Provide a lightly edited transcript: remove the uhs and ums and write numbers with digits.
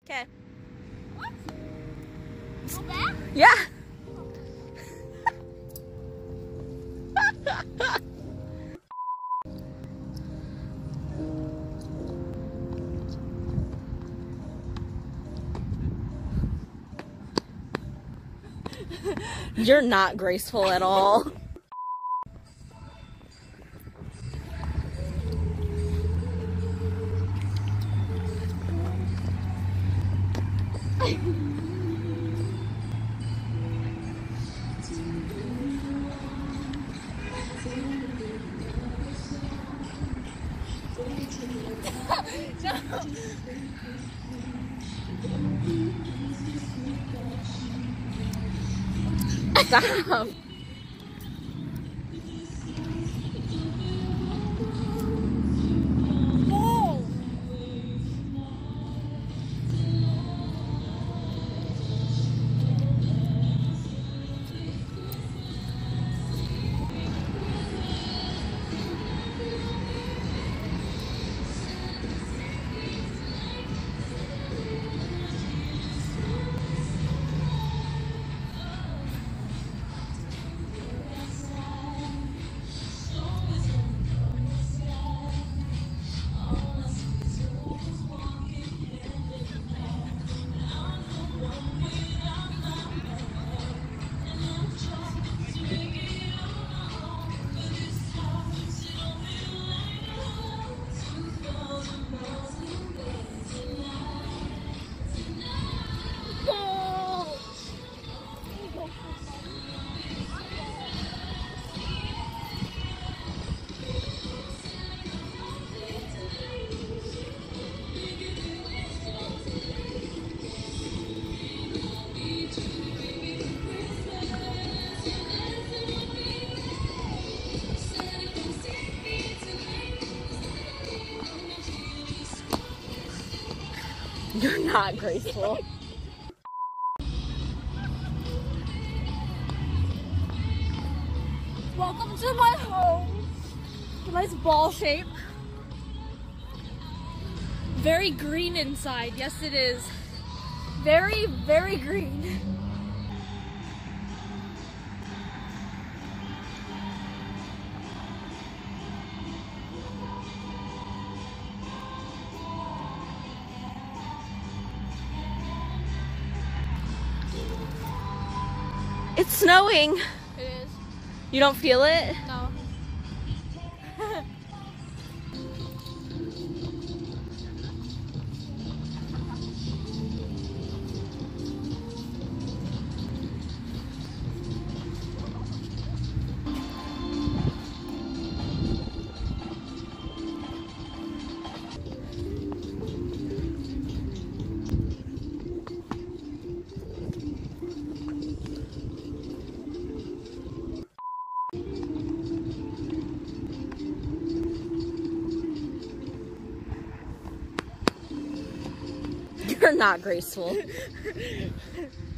Okay. What? Go back? Yeah. You're not graceful at all. Stop. You're not graceful. Welcome to my home. Nice ball shape. Very green inside. Yes, it is. Very, very green. It's snowing. It is. You don't feel it? No. You're not graceful.